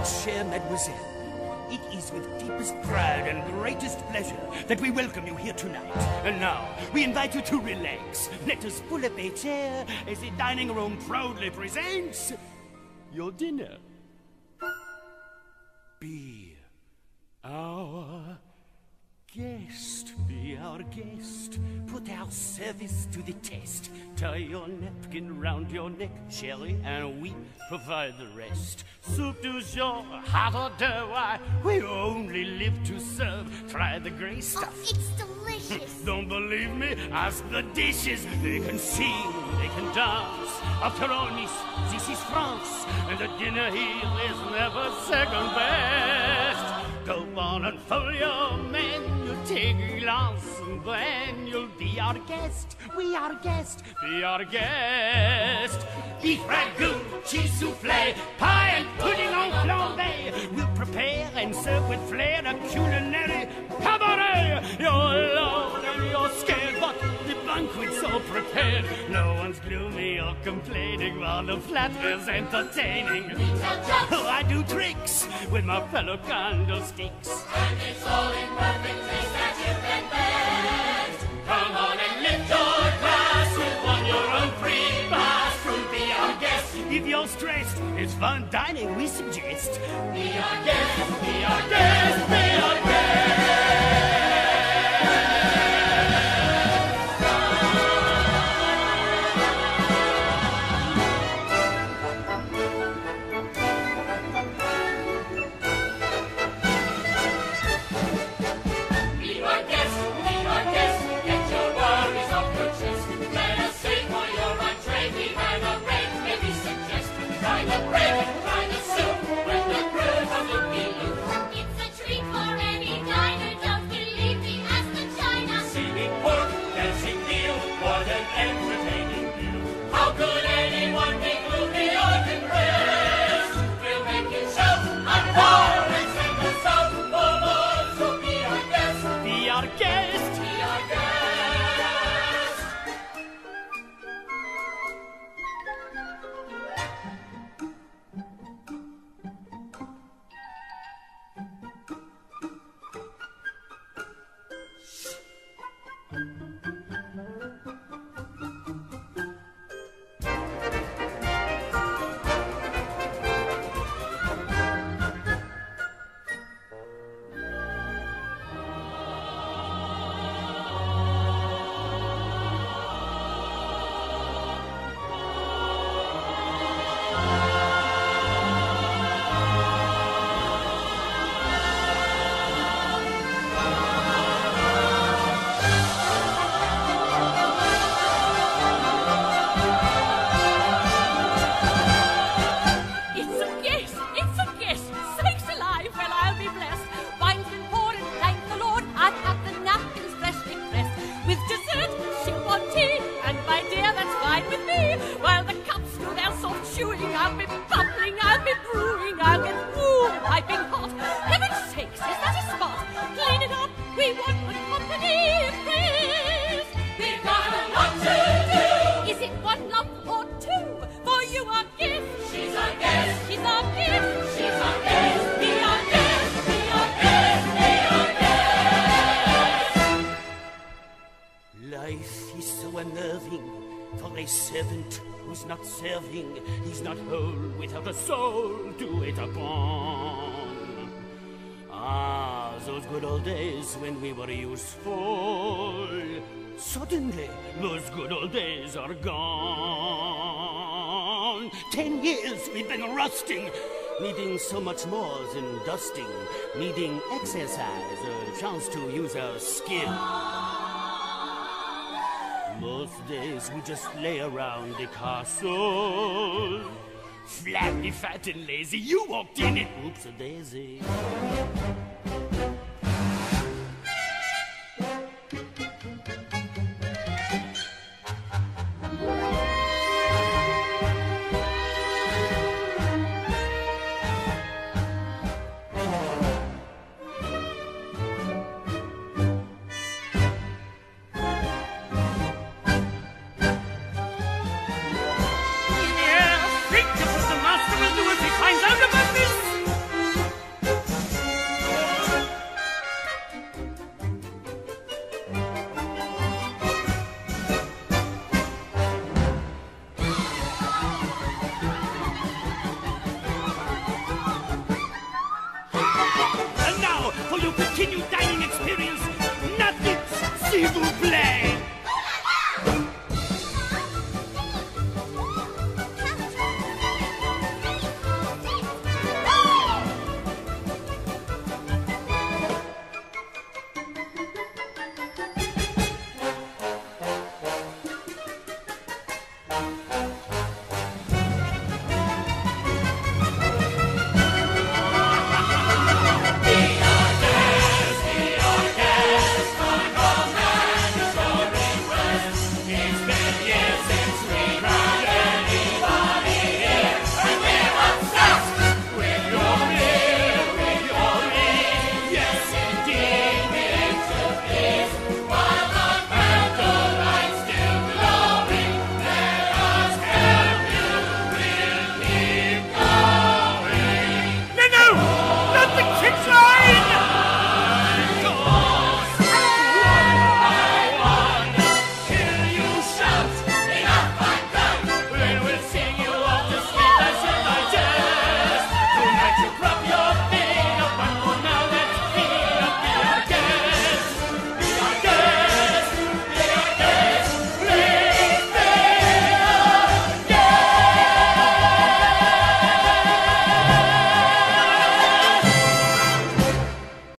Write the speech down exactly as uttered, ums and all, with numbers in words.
chère mademoiselle, it is with deepest pride and greatest pleasure that we welcome you here tonight. And now, we invite you to relax. Let us pull up a chair as the dining room proudly presents your dinner. Be our guest, be our guest. Put our service to the test. Tie your napkin round your neck, Sherry, and we provide the rest. Soup du jour, hot or deux, why, we only live to serve. Try the gray stuff. Oh, it's delicious. Don't believe me? Ask the dishes. They can sing, they can dance. After all, miss, this is France, and the dinner here is never second best. Go on and follow your menu, take a glance, and then you'll be our guest. We are guest, be our guest. Beef ragout, cheese soufflé, pie and pudding en flambé. We'll prepare and serve with flair a culinary cabaret. You're alone and you're scared, but the banquet's all prepared. No one's gloomy or complaining while the flat is entertaining. Oh, I do tricks with my fellow candlesticks. And it's all in perfect taste that you can best. Come on and lift your glass. You've won your own free pass to be our guest. If you're stressed, it's fun dining, we suggest. Be our guest, be our guest, be our guest. Servant who's not serving, he's not whole without a soul to wait upon. Ah, those good old days when we were useful. Suddenly, those good old days are gone. Ten years we've been rusting, needing so much more than dusting, needing exercise, a chance to use our skill. Most days we just lay around the castle, flabby, fat and lazy. You walked in it, oops a daisy. s'il vous plaît.